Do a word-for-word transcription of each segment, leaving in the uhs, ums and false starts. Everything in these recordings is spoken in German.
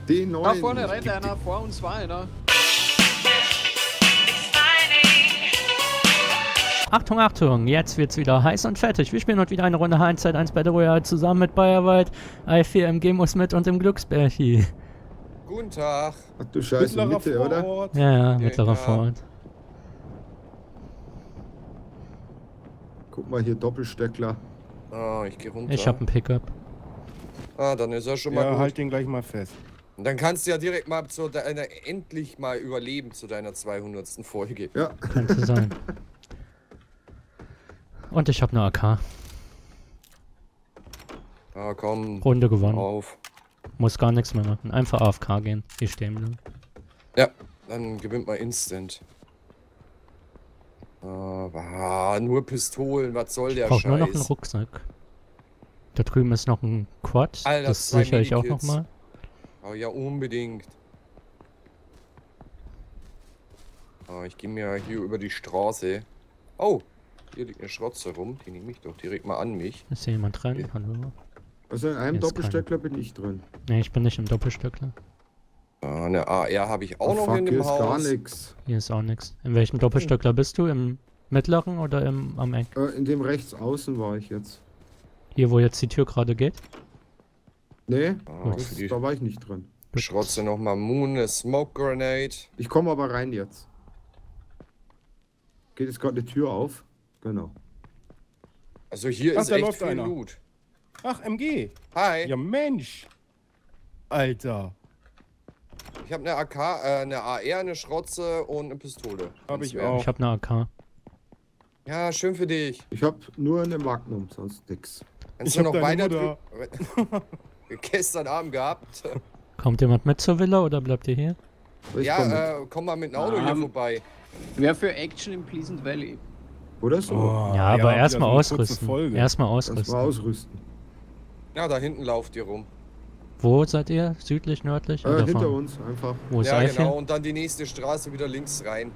D neun. Da vorne rennt einer, vor uns war einer. Achtung, Achtung, jetzt wird's wieder heiß und fettig. Wir spielen heute wieder eine Runde H eins Z eins Battle Royale zusammen mit Bayerwald, I vier M G muss mit und dem Glücksbärchi. Guten Tag. Ach du Scheiße, Mitte, oder? Ja, ja, Ja, mittlerer ja. Vorort. Guck mal hier, Doppelstöckler. Ah, ich geh runter. Ich hab einen Pickup. Ah, dann ist er schon mal Ja, gut. halt den gleich mal fest. Und dann kannst du ja direkt mal zu deiner, endlich mal überleben zu deiner zweihundertsten Folge. Ja. Könnte sein. Und ich hab eine A K. Ah, komm. Runde gewonnen. Auf. Muss gar nichts mehr machen. Einfach A F K gehen. Hier stehen bleiben. Ja, dann gewinnt man instant. Ah, nur Pistolen, was soll der Braucht Scheiß? nur noch einen Rucksack. Da drüben ist noch ein Quad. Alter, das zwei sichere ich auch Medikits. nochmal. Oh ja, unbedingt. Ah, ich gehe mir hier über die Straße. Oh, hier liegt eine Schrotze rum. Die nehme ich doch direkt mal an mich. Ist hier jemand drin? Ja. Hallo? Also in einem Hier ist Doppelstöckler bin ich drin. Ne, ich bin nicht im Doppelstöckler. Ah, eine A R habe ich auch Oh, noch fuck, in hier dem ist gar Haus. nix. Hier ist auch nichts. In welchem Doppelstöckler bist du? Im mittleren oder im am Eck? Äh, in dem rechts außen war ich jetzt. Hier, wo jetzt die Tür gerade geht? Nee, Ah, das, für die da war ich nicht drin. Schrotze nochmal Moon, eine Smoke Grenade. Ich komme aber rein jetzt. Geht jetzt gerade eine Tür auf? Genau. Also hier Ach, ist da echt läuft viel einer. Loot. Ach, M G. Hi, Ja, Mensch. Alter. ich habe eine A K, äh, eine A R, eine Schrotze und eine Pistole. Hab ich Wenn's auch. Ich habe eine A K. wär. Ja, schön für dich. Ich habe nur eine Magnum, sonst nix. Kannst Ich du hab noch deine weiter Mutter. drü- gestern Abend gehabt. Kommt jemand mit zur Villa oder bleibt ihr hier? Aber ich ja, komm mit. äh, komm mal mit dem Auto hier Ähm, vorbei. Wer für Action im Pleasant Valley? Oder so. Oh, ja, aber wieder erstmal so eine kurze ausrüsten. Folge. Erstmal Lass mal ausrüsten. ausrüsten. Ja, da hinten lauft ihr rum. Wo seid ihr? Südlich, nördlich? Äh, oder hinter vorne? uns einfach. Wo ist Ja, I vier? genau. Und dann die nächste Straße wieder links rein.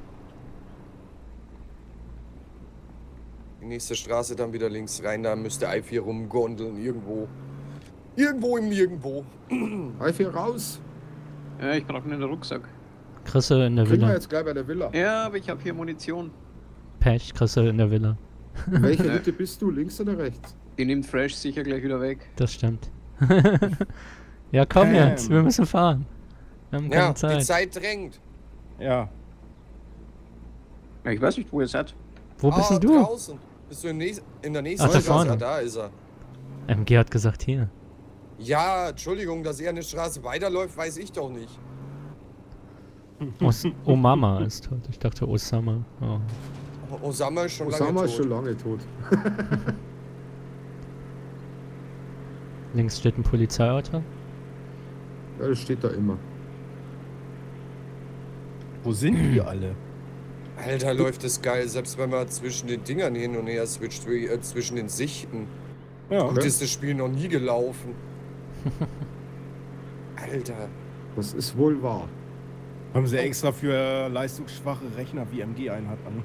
Die nächste Straße dann wieder links rein. Da müsste I vier rumgondeln. Irgendwo. Irgendwo im Nirgendwo. I vier raus. Ja, ich brauche einen Rucksack. Chrisse in der Kriegen wir Villa. jetzt gleich bei der Villa. Ja, aber ich habe hier Munition. Pech, Chrisse in der Villa. In welcher Mitte bist du? Links oder rechts? Die nimmt Fresh sicher gleich wieder weg. Das stimmt. Ja, komm Bam. jetzt, wir müssen fahren. Wir haben keine Ja, Zeit. die Zeit drängt. Ja. Ja, ich weiß nicht, wo ihr seid. Wo bist Ah, denn du? draußen. Bist du in, nächst, in der nächsten Ach, da Straße? vorne. Ah, da ist er. M G hat gesagt hier. Ja, Entschuldigung, dass er eine Straße weiterläuft, weiß ich doch nicht. Os Omama ist tot. Ich dachte Osama. Oh. Osama ist schon Osama lange ist tot. schon lange tot. Links steht ein Polizeiauto. Ja, das steht da immer. Wo sind die alle? Alter, läuft das geil, selbst wenn man zwischen den Dingern hin und her switcht, wie, äh, zwischen den Sichten. Ja, Gut Okay. ist das Spiel noch nie gelaufen. Alter. Das ist wohl wahr. haben sie extra für leistungsschwache Rechner wie M G einen hat an.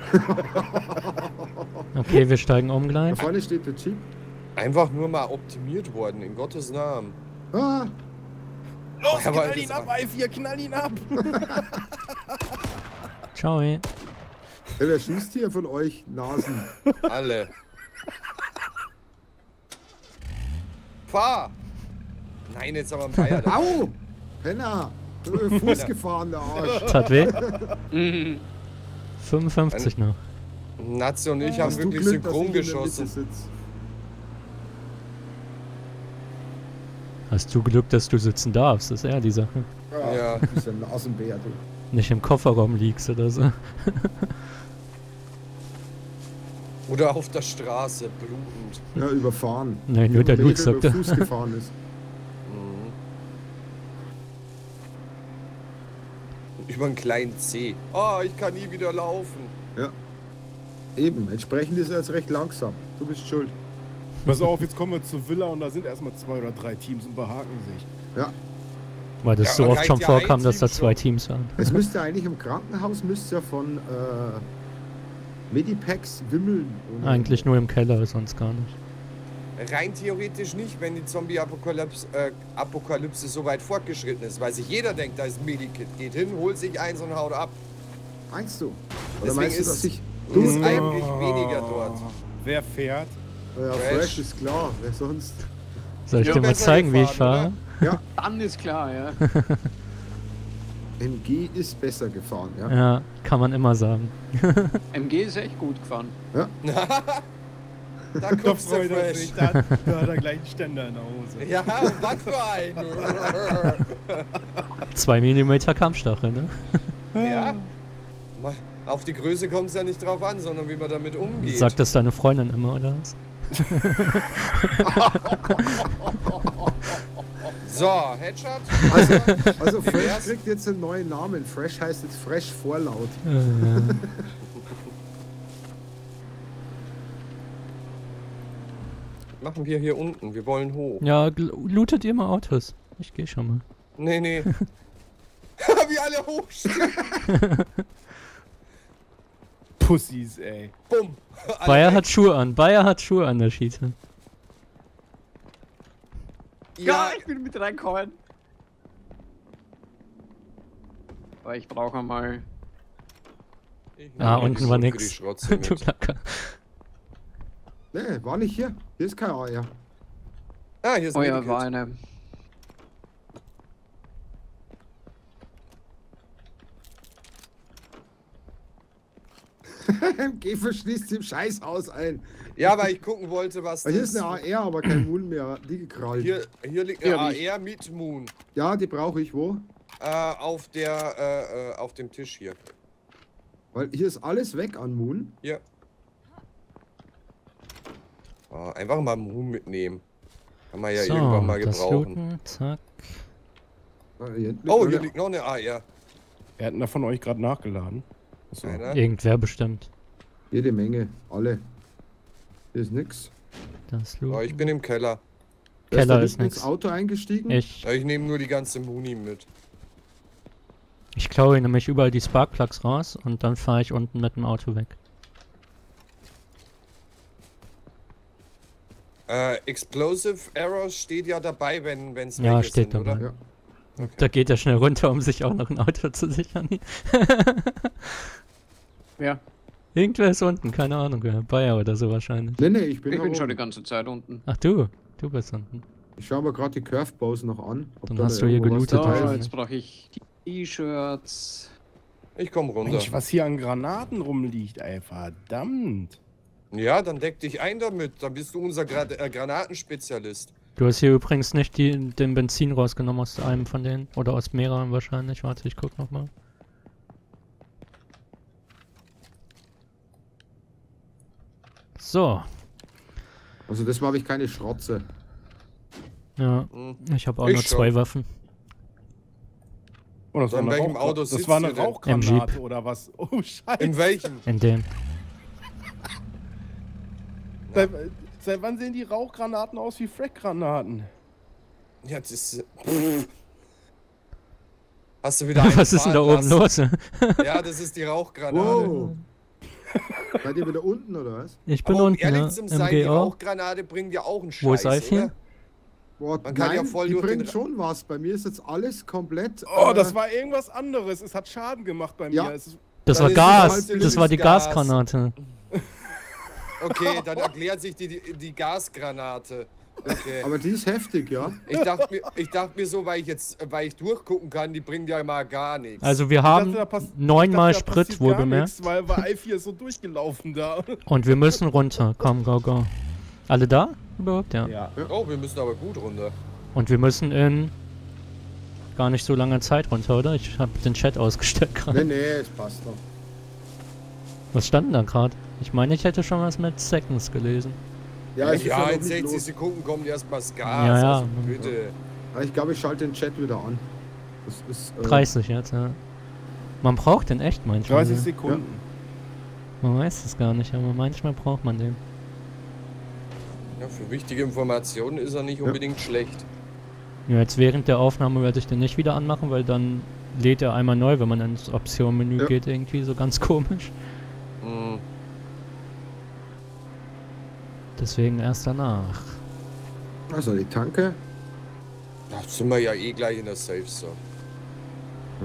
Okay, wir steigen um Da gleich. vorne steht der Jeep. Einfach nur mal optimiert worden, in Gottes Namen. Ah, Los, Aber knall das- ihn ab, I vier, knall ihn ab! Ciao. ey. ja, wer schießt hier von euch Nasen? Alle. Fahr! Nein, jetzt aber ein Feier. Au! Penner! Du bist Fuß gefahren, der Arsch. Das hat weh. Mhm. fünfundfünfzig noch. Natze und ich haben Hast du wirklich Glück, dass synchron ich in der Mitte geschossen. sitz? Hast du Glück, dass du sitzen darfst, ist eher die Sache. Ja, Ja. du bist ein Nasenbär, du. Nicht im Kofferraum liegst oder so. Oder auf der Straße, blutend. Ja, überfahren. Nein, nur der Mädel Lutz sagt über er. Fuß gefahren ist. Mhm. Über einen kleinen C. Oh, ich kann nie wieder laufen. Ja. Eben, entsprechend ist er jetzt recht langsam. Du bist schuld. Pass auf, jetzt kommen wir zur Villa und da sind erstmal zwei oder drei Teams und behaken sich. Ja. Weil das Ja, so aber oft reicht schon ja vorkam, ein dass da Team zwei schon. Teams waren. Es müsste eigentlich im Krankenhaus müsste ja von äh, Medipacks wimmeln. ohne- Eigentlich nur im Keller, sonst gar nicht. Rein theoretisch nicht, wenn die Zombie-Apokalypse äh, Apokalypse so weit fortgeschritten ist, weil sich jeder denkt, da ist ein Medikit. Geht hin, holt sich eins und haut ab. Meinst du? Oder Deswegen meinst du, ist- dass ich... Du ist Du, eigentlich weniger dort. Wer fährt? ja, Fresh. Fresh ist klar, wer sonst? Soll ich Ja, dir mal besser zeigen, wie ich gefahren, fahre? Dann ist klar, ja. M G ist besser gefahren, ja. Ja, kann man immer sagen. M G ist echt gut gefahren. Da Da kommst du freut er fresh. sich. Da, da hat er gleich einen Ständer in der Hose. Ja, was für ein. Zwei Millimeter Kampfstachel, ne? Ja. Mal, auf die Größe kommt es ja nicht drauf an, sondern wie man damit umgeht. Sagt das deine Freundin immer, oder was? So, Headshot. Also, also Fresh Erst- kriegt jetzt einen neuen Namen. Fresh heißt jetzt Fresh Vorlaut. Äh, ja. Machen wir hier unten. Wir wollen hoch. Ja, gl- lootet ihr mal Autos. Ich geh schon mal. Nee, nee. Wie alle hochstehen. Pussys, ey. Bumm. Alle Bayer weg. hat Schuhe an. Bayer hat Schuhe an, der Schiete. Ja, ich bin mit reinkommen. Aber ich brauche mal. Ich Ah, nehme unten die war so für nix. die Schrotze Du mit. Lacker. Nee, war nicht hier. Hier ist kein A R. Ah, hier ist Oh ein ja, Medikit. war eine. M G verschließt im Scheißhaus ein. Ja, weil ich gucken wollte, was Weil hier das ist eine A R, aber kein Moon mehr. Die gekrallt. Hier, hier liegt eine Ja, A wie- R mit Moon. Ja, die brauche ich wo? Äh, auf der, äh, äh, auf dem Tisch hier. Weil hier ist alles weg an Moon. Hier. Ah, einfach mal Moon mitnehmen. Kann man ja So, irgendwann mal das gebrauchen. Looten, zack. Ah, hier hinten Oh, liegt hier noch liegt noch eine A R. Wer hat denn da von euch gerade nachgeladen? Achso. Einer. Irgendwer bestimmt. jede Menge. Alle. Hier ist nix. Das Oh, Looten. ich bin im Keller. Wer Keller da ist hinten ins nix. Auto eingestiegen? Ich, Ja, ich nehme nur die ganze Muni mit. ich klaue nämlich überall die Sparkplugs raus und dann fahre ich unten mit dem Auto weg. Äh, Explosive Arrows steht ja dabei, wenn es Ja, welche steht sind, dabei. oder? Ja. Da geht er schnell runter, um sich auch noch ein Auto zu sichern. Ja, Irgendwer ist unten, keine Ahnung wer. Bayer oder so wahrscheinlich. Nee, nee, ich bin, ich da bin oben. schon die ganze Zeit unten. Ach du, du bist unten. Ich schaue mir gerade die Curvebows noch an. ob Dann da hast da du hier irgendwo was gelootet dabei So, ist. wahrscheinlich. jetzt brauche ich T-Shirts. Ich komme runter. Mensch, was hier an Granaten rumliegt, ey. Verdammt. Ja, dann deck dich ein damit. Dann bist du unser Gra äh, Granatenspezialist. Du hast hier übrigens nicht die, den Benzin rausgenommen aus einem von denen. Oder aus mehreren wahrscheinlich. Warte, ich guck nochmal. So. Also das habe ich keine Schrotze. Ja, Hm. ich habe auch Ich nur schon. zwei Waffen. Oh, das So, war in eine, welchem Rauchgra- Auto das sitzt war eine ihr denn? Im Rauchgranate Jeep. oder was? Oh, scheiße. In welchem? In dem. Seit, seit wann sehen die Rauchgranaten aus wie Frackgranaten? Ja, das ist. Pff. Hast du wieder einen Was ist denn da fahren oben lassen? los? Ja, das ist die Rauchgranate. Wow. Seid ihr wieder unten oder was? Ich bin Aber um unten, ehrlich ja. zu sein, die M G O. Rauchgranate bringt ja auch einen Scheiß, Wo ist Alfie? oder? Boah, Man kann nein, ja voll die durch den bringt Ra- schon was. Bei mir ist jetzt alles komplett. Oh, äh, das war irgendwas anderes. Es hat Schaden gemacht bei Ja. mir. Es ist, Das Dann war ist es Gas. halt Das war die Gas. Gasgranate. Okay, dann erklärt sich die, die, die Gasgranate. Okay. Aber die ist heftig, ja. Ich dachte, mir, ich dachte mir so, weil ich jetzt, weil ich durchgucken kann, die bringt ja mal gar nichts. Also wir ich haben dachte, da pass- neunmal ich dachte, da Sprit, passiert gar wohlbemerkt. nichts, Weil, weil I vier ist so durchgelaufen da. Und wir müssen runter. Komm, go, go. Alle da? Überhaupt? Ja. Ja. Oh, wir müssen aber gut runter. Und wir müssen in gar nicht so langer Zeit runter, oder? Ich habe den Chat ausgestellt Nee, gerade. nee, es passt doch. Was stand denn da gerade? Ich meine, ich hätte schon was mit Seconds gelesen. Ja, es ist Ja, noch in nicht sechzig los. Sekunden kommt erstmal das Gas. Ja, ja. Also bitte. Aber ich glaube, ich schalte den Chat wieder an. Das ist, äh, dreißig jetzt, ja. Man braucht den echt manchmal. dreißig ne? Sekunden. Man weiß es gar nicht, aber manchmal braucht man den. Ja, für wichtige Informationen ist er nicht Ja. unbedingt schlecht. Ja, jetzt während der Aufnahme werde ich den nicht wieder anmachen, weil dann lädt er einmal neu, wenn man ins Option-Menü Ja. geht, irgendwie so ganz komisch. Hm. Deswegen erst danach. Also die Tanke. Da sind wir ja eh gleich in der Safe Zone. Ja.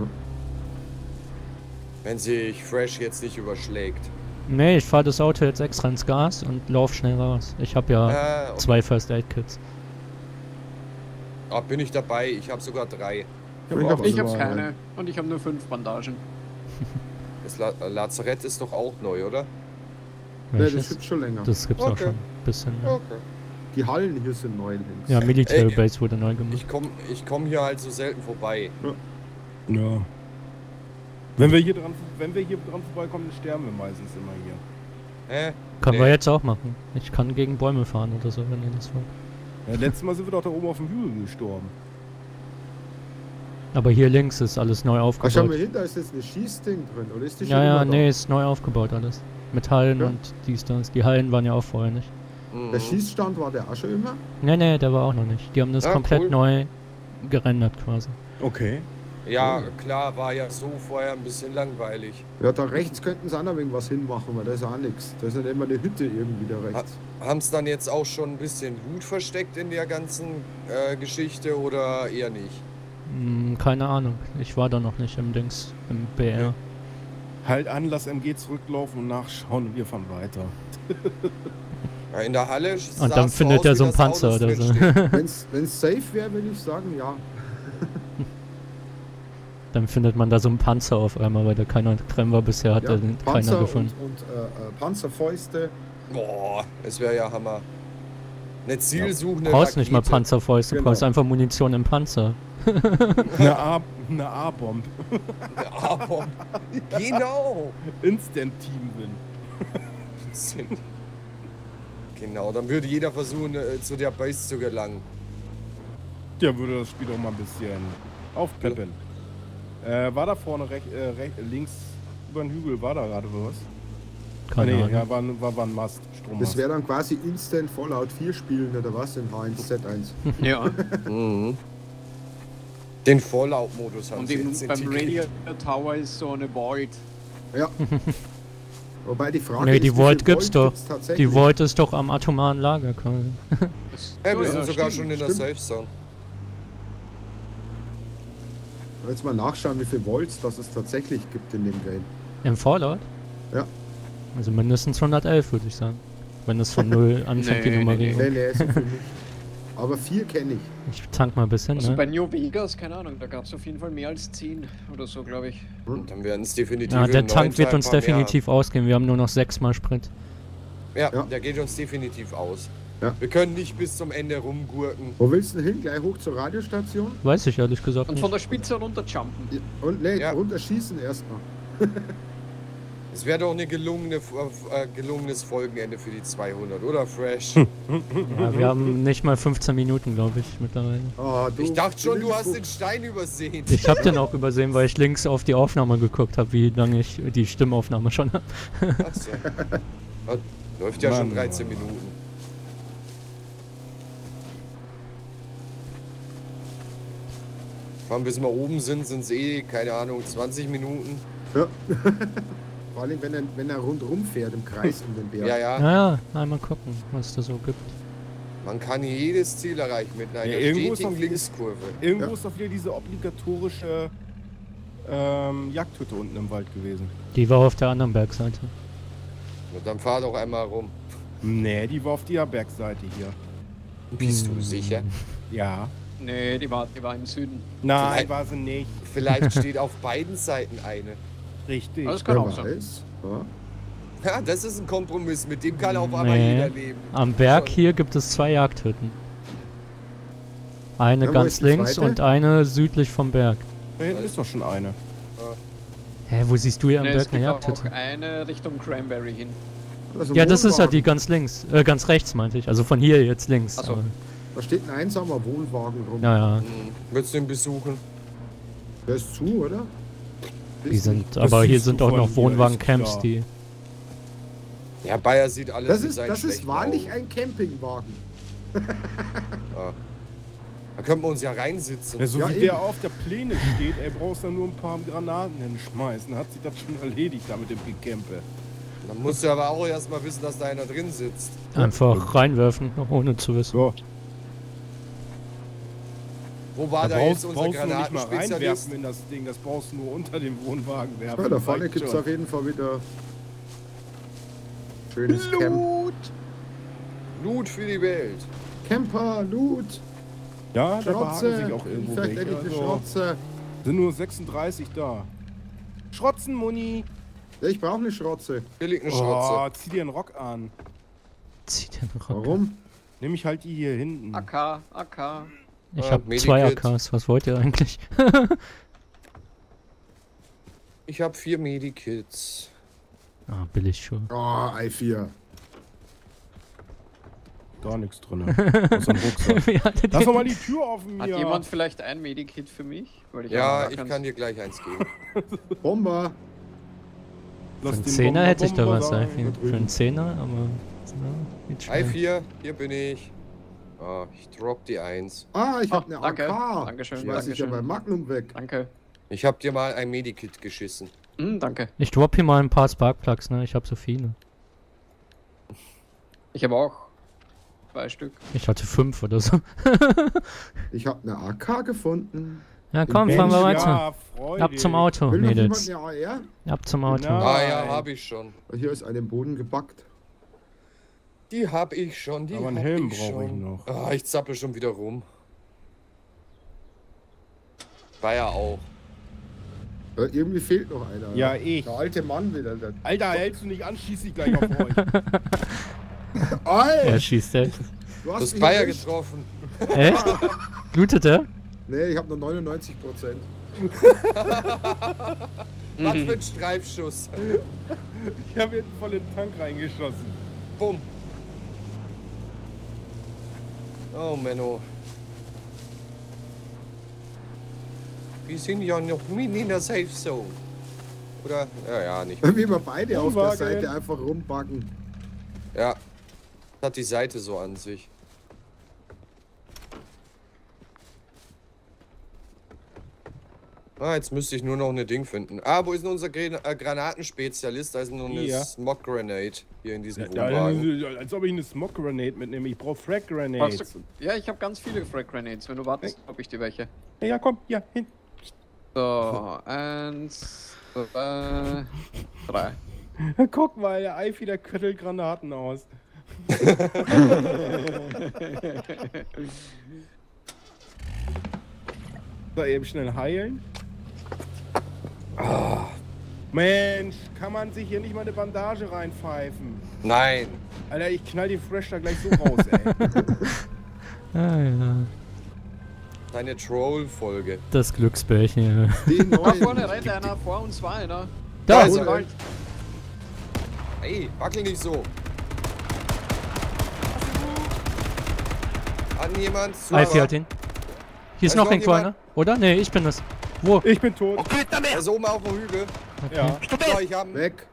Wenn sich Fresh jetzt nicht überschlägt. Nee, ich fahre das Auto jetzt extra ins Gas und lauf schnell raus. Ich habe ja Äh, okay. zwei First Aid Kits. Ah, bin ich dabei. Ich habe sogar drei. Ich hab Ich habe also keine. Und ich habe nur fünf Bandagen. Das La Lazarett ist doch auch neu, oder? Ne, das Welches? gibt's schon länger. Das gibt's auch Okay. schon ein bisschen. Ja, Okay. Die Hallen hier sind neu links. ja Military Ey, Base wurde neu gemacht. Ich komme ich komm hier halt so selten vorbei. Ja. Wenn wir hier dran, wenn wir hier dran vorbeikommen, dann sterben wir meistens immer hier. Hä? Können nee. wir jetzt auch machen. Ich kann gegen Bäume fahren oder so, wenn ihr das wollt. Ja, letztes Mal sind wir doch da oben auf dem Hügel gestorben. Aber hier links ist alles neu Ach, schau aufgebaut. mal hin, da ist jetzt ein Schießding drin, oder ist die schon Ja, ja, immer nee, ist neu aufgebaut alles. Mit Hallen Ja. und dies, das. Die Hallen waren ja auch vorher nicht. da? Mhm. Der Schießstand war der auch schon immer? Nee, nee, der war auch noch nicht. Die haben das Ah, komplett cool. neu gerendert quasi. Okay. Ja, klar, war ja so vorher ein bisschen langweilig. Ja, da rechts könnten sie auch noch irgendwas hinmachen, weil da ist auch nichts. Da ist ja immer eine Hütte irgendwie da rechts. Haben es dann jetzt auch schon ein bisschen Loot versteckt in der ganzen äh, Geschichte oder eher nicht? Hm, keine Ahnung. Ich war da noch nicht im Dings, im B R. Halt an, lass M G zurücklaufen und nachschauen und wir fahren weiter. Ja, in der Halle Und dann findet er so einen Panzer oder so. Wenn's, wenn's safe wäre, würde ich sagen, ja. Dann findet man da so einen Panzer auf einmal, weil da keiner drin war. Bisher hat ja er keiner Panzer gefunden. und, und äh, äh, Panzerfäuste. Boah, das wäre ja Hammer. Eine zielsuchende Du brauchst nicht mal Rakete. Panzerfäuste, du Genau. brauchst einfach Munition im Panzer. Eine A- eine A-Bomb. Eine A-Bomb. Genau. Instant-Team-Win. Sind. Genau, dann würde jeder versuchen, äh, zu der Base zu gelangen. Ja, würde das Spiel doch mal ein bisschen aufpeppen. Äh, war da vorne rech, äh, rech, links über den Hügel, war da gerade was? Keine ah, nee, Ahnung. ja, war, war, war ein Mast, Strommast. Das wäre dann quasi Instant Fallout vier spielen, oder was? In H eins Z eins. Ja. Mhm. Den Fallout-Modus haben Und sie eben jetzt beim integriert. Radio Tower ist so eine Void. Ja. Wobei die Frage Nee, ist, die wie Void viel gibt's doch. gibt's tatsächlich? Die Void ist doch am atomaren Lager, Karl. Das- Ja, Oh wir sind ja, sogar stimmt. schon in der stimmt. Safe Zone. Jetzt mal nachschauen, wie viel Volts das es tatsächlich gibt in dem Game. Im Fallout? Ja. Also mindestens hundertelf, würde ich sagen. Wenn es von null anfängt, die Nee, nee, Nummerierung. Nee, nee, so viel nicht. Aber vier kenne ich. Ich tank mal ein bisschen, Also ne? bei New Vegas, keine Ahnung, da gab es auf jeden Fall mehr als zehn oder so, glaube ich. Und dann werden es definitiv. Ja, im der neuen Tank wird Teil uns ein paar definitiv ausgehen. Wir haben nur noch sechsmal Sprit. Mehr. Ja, Ja. der geht uns definitiv aus. Ja. Wir können nicht bis zum Ende rumgurken. Wo willst du denn hin? Gleich hoch zur Radiostation? Weiß ich ehrlich gesagt Und nicht. von der Spitze runterjumpen. Und nee, Ja. runterschießen erstmal. Es wäre doch ein gelungene, äh, gelungenes Folgenende für die zweihundert, oder Fresh? Ja, wir haben nicht mal fünfzehn Minuten, glaube ich, mittlerweile. Ah, du Ich dachte schon, du hast den Linksfuchs. Stein übersehen. Ich habe den auch übersehen, weil ich links auf die Aufnahme geguckt habe, wie lange ich die Stimmaufnahme schon habe. Achso. Ja, läuft ja schon Mann, dreizehn Mann. Minuten. Vor allem, bis wir oben sind, sind es eh, keine Ahnung, zwanzig Minuten. Ja. Vor allem, wenn er, wenn er rundherum fährt im Kreis um den Berg. Ja, ja. Naja, einmal gucken, was es da so gibt. Man kann jedes Ziel erreichen mit einer Ja, irgendwo ist stetigen doch- Linkskurve. Irgendwo Ja. ist doch wieder diese obligatorische ähm, Jagdhütte unten im Wald gewesen. Die war auf der anderen Bergseite. Und dann fahr doch einmal rum. Nee, die war auf der Bergseite hier. Bist Hm. du sicher? Ja. Nee, die war, die war im Süden. Nein, Vielleicht- war sie nicht. Vielleicht steht auf beiden Seiten eine. Richtig. Das kann Wer auch sein. weiß. Ja. Ja, das ist ein Kompromiss, mit dem kann auf einmal Nee. jeder leben. Am Berg hier gibt es zwei Jagdhütten. Eine Ja, wo ganz ist die links zweite? und eine südlich vom Berg. Da hinten ist doch schon eine. Hä, wo siehst du hier am Nee, es Berg eine gibt auch Jagdhütte? eine Richtung Cranberry hin. Also Ja, das ist ja Wohnwagen. die ganz links, äh, ganz rechts meinte ich. Also von hier jetzt links. Ach so. aber- Da steht ein einsamer Wohnwagen rum. Ja, ja. Hm. Willst du ihn besuchen? Der ist zu, oder? Die sind, Das aber hier siehst du sind auch von noch hier, Wohnwagen-Camps, ist klar. die. Ja, Bayer sieht alles Das mit ist, seinen das ist schlechten wahrlich Augen. ein Campingwagen. Ja. Da könnten wir uns ja reinsitzen. Ja, so Ja, wie eben. der auf der Pläne steht, er brauchst da nur ein paar Granaten hinschmeißen. Hat sich das schon erledigt da mit dem Gecampe. Dann musst du aber auch erstmal wissen, dass da einer drin sitzt. Einfach reinwerfen, ohne zu wissen. So. Wo war Da da, jetzt brauchst, unser brauchst du nicht mal Granatenspezialist? reinwerfen in das Ding, das brauchst du nur unter den Wohnwagen werfen. Ja, da Das vorne reicht gibt es schon. auf jeden Fall wieder schönes Camp. Loot! Loot für die Welt. Camper, Loot, Ja, da behagen Schrotze, sich auch irgendwo vielleicht welche. endlich eine Also, Schrotze. sind nur sechsunddreißig da. Schrotzen, Muni! Ja, ich brauche eine Schrotze. Hier liegt eine Oh, Schrotze. zieh dir einen Rock an. Zieh den Rock. Warum? Nimm ich halt die hier hinten. A K, A K. Ich Ah, habe zwei A Medikit. Ks. Was wollt ihr eigentlich? Ich habe vier Medikits. Ah, billig schon. Oh, I vier. Gar nichts drin. Aus dem Rucksack. Wie hattet Lass ihr- doch mal die Tür offen Hat hier. jemand vielleicht ein Medikit für mich? Weil ich Ja, habe gar ich keins. kann dir gleich eins geben. Bomber. Lass Für einen den Zehner Bomber hätte ich da Bomber was, sein. Alfie. Für einen Zehner, aber. Ja, geht I schnell. vier, hier bin ich. Ah, ich drop die eins. Ah, ich Oh, habe eine danke. A K. Dankeschön, Schmeiß ich ja Dankeschön. beim Magnum weg. Danke. Ich hab dir mal ein Medikit geschissen. Hm, danke. Ich drop hier mal ein paar Sparkplugs, ne? Ich habe so viele. Ich habe auch zwei Stück. Ich hatte fünf oder so. Ich habe eine A K gefunden. Ja, komm, Mensch, fahren wir weiter. Ja, freu Ab dich. zum Auto, Will noch jemand Mädels. eine A R? Ab zum Auto. Genau. Ah ja, Nein. hab ich schon. Hier ist eine im Boden gebackt. Die hab ich schon, die Aber einen hab Helm ich brauche ich schon. noch. Ah, ich zappel schon wieder rum. War ja auch. Äh, irgendwie fehlt noch einer. Ja, ich. Der alte Mann wieder. Der Alter, hältst du nicht an, schieß ich gleich auf euch. Alter, Er schießt echt. du Du hast hast mich Bayer erwischt. getroffen. Echt? Blutet er? Nee, ich habe nur neunundneunzig Prozent. Was für ein Streifschuss. Ich habe jetzt voll in den Tank reingeschossen. Bumm. Oh, Menno. Wir sind ja noch nie in der Safe Zone. Oder? Ja, ja, nicht. Wie wir beide auf der Wohnwagen. Seite einfach rumbacken. Ja. Hat die Seite so an sich. Ah, jetzt müsste ich nur noch ein Ding finden. Ah, wo ist denn unser Gran äh, Granatenspezialist? Da ist noch eine Hier. Smoke Grenade hier in diesem Ja, Wohnwagen. ja, als ob ich eine Smoke Grenade mitnehme. Ich brauche Frag Brauchst Grenades. du- Ja, ich habe ganz viele Frag Grenades. Wenn du wartest, habe ich dir welche. Ja, ja, komm, ja, hin. So, eins, zwei, drei. Guck mal, der Eifi, der köttelt Granaten aus. So, eben schnell heilen. Ah. Mensch, kann man sich hier nicht mal eine Bandage reinpfeifen? Nein. Alter, ich knall die Fresh da gleich so raus, ey. Ah, ja. Deine Troll-Folge. Das Glücksbärchen. Die Da vorne neuen. rennt einer, vor uns war einer. Da Da ist ist er. er. Ey, wackel nicht so. Hat jemand? Alfie hat ihn. Hier ist ist noch noch irgendwo einer, jemand. oder? Nee, ich bin es. Wo? Ich bin tot. Er ist oben auf dem Hügel. Ja. So, ich hab. Weg.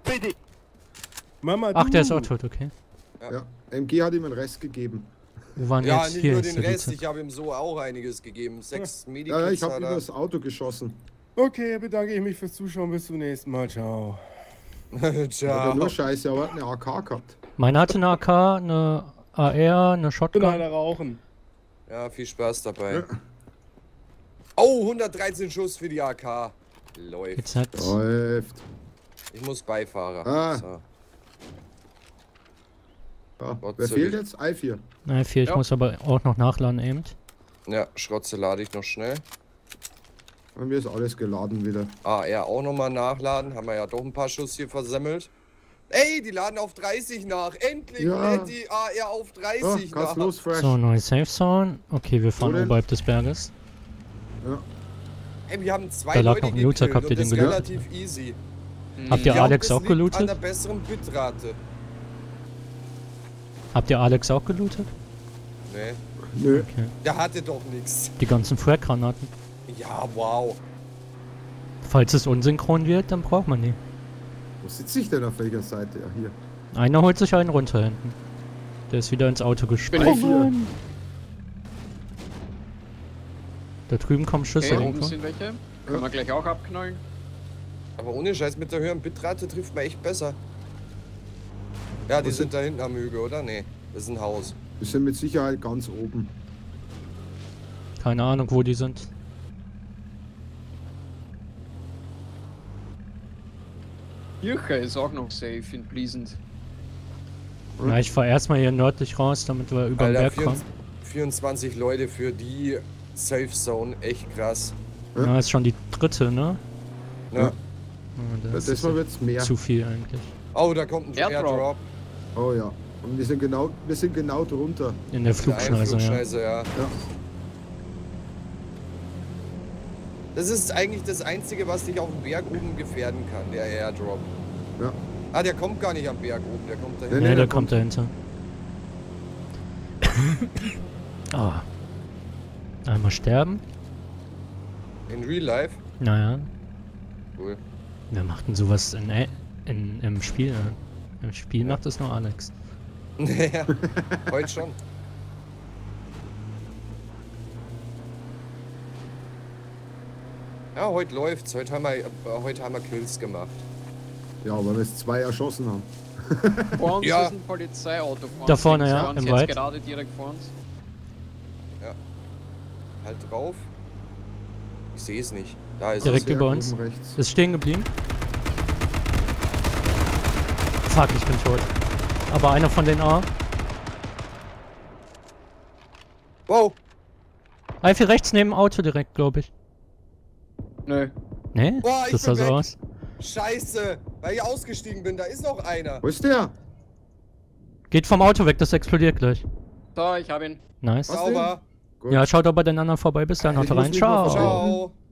Mama, Ach, du. der ist auch tot, okay. Ja. M G hat ihm einen Rest gegeben. Wo waren Ja, jetzt? nicht Hier nur ist den der Rest, Dude. ich habe ihm so auch einiges gegeben. Sechs Ja, Medikits ja, ich habe hat ihm er. das Auto geschossen. Okay, bedanke ich mich fürs Zuschauen. Bis zum nächsten Mal. Ciao. Hat er Ciao. nur Scheiße, aber er hat eine A K gehabt. Meiner hatte eine A K, eine A R, eine Ich bin Shotgun. einer rauchen. Ja, viel Spaß dabei. Ja. Oh, hundertdreizehn Schuss für die A K. Läuft. Jetzt hat's. Läuft. Ich muss Beifahrer. Ah. So. Ja. Gott Wer sei fehlt Dank. jetzt? I vier. Nein, vier, ich Ja. muss aber auch noch nachladen eben. Ja, Schrotze lade ich noch schnell. Bei mir ist alles geladen wieder. A R auch nochmal nachladen. Haben wir ja doch ein paar Schuss hier versemmelt. Ey, die laden auf dreißig nach. Endlich Ja. lädt die A R auf Oh, dreißig kannst nach. los, Fresh. So, neue Safe Zone. Okay, wir fahren Wo denn? oberhalb des Berges. Ja. Ey, wir haben zwei Da lag Leute noch ein Looter, gekillt habt ihr und den das gelootet? relativ easy. Habt ihr Ich glaub, Alex das auch liegt An gelootet? der besseren Bitrate. Habt ihr Alex auch gelootet? Nee, Nö. Okay. der hatte doch nichts. Die ganzen Frag-Granaten. Ja, wow. Falls es unsynchron wird, dann braucht man die. Wo sitze ich denn auf welcher Seite? Ja, hier. Einer holt sich einen runter hinten. Der ist wieder ins Auto Bin gesprungen. Da drüben kommen Schüsse Okay, oben irgendwo. sind welche. Können wir gleich auch abknallen. Aber ohne Scheiß, mit der höheren Bitrate trifft man echt besser. Ja, die Wo sind da hinten am Hügel, oder? Nee, das ist ein Haus. Wir sind mit Sicherheit ganz oben. Keine Ahnung, wo die sind. Kirche ist auch noch safe in Pleasant. Na, ich fahr erstmal hier nördlich raus, damit wir über den Alter, Berg kommen. vierundzwanzig Leute für die Safe Zone, echt krass. Na, ist schon die dritte, ne? Ja. Ja. Ja, das Das ist Mal wird's mehr. zu viel eigentlich. Oh, da kommt ein Airdrop. Airdrop. Oh ja. Und wir sind genau, wir sind genau drunter. In der In der einen Flugschneise, ja. Flugschneise, ja. Ja. Das ist eigentlich das Einzige, was dich auf dem Berg oben gefährden kann, der Airdrop. Ja. Ah, der kommt gar nicht am Berg oben, der kommt dahin. Nee, Ne, nee, der der kommt dahinter. Ah. Einmal sterben? In Real Life? Naja. Cool. Wer macht denn sowas in, äh, in, im Spiel? Im Spiel macht das nur Alex. Naja, heute schon. Ja, heute läuft's. Heute haben wir, äh, heute haben wir Kills gemacht. Ja, weil wir es zwei erschossen haben. Vor uns Ja. ist ein Polizeiauto. Vor Da uns, vorne, links ja, vor uns, im jetzt Wald. gerade direkt vor uns. Halt drauf. Ich sehe es nicht. Da ist Direkt Sehr über oben uns. rechts. Ist stehen geblieben. Fuck, ich bin tot. Aber einer von den A. es. Wow! Eifel rechts neben dem Auto direkt, glaube ich. Nö. Ne? Boah, ich Das sah bin so weg. aus. Scheiße! Weil ich ausgestiegen bin, da ist noch einer. Wo ist der? Geht vom Auto weg, das explodiert gleich. So, ich hab ihn. Nice. Was Sauber. Gut. Ja, schaut, ob er den anderen vorbei bis dann. Haut Ich rein. muss mich mal Ciao. verstecken. Ciao.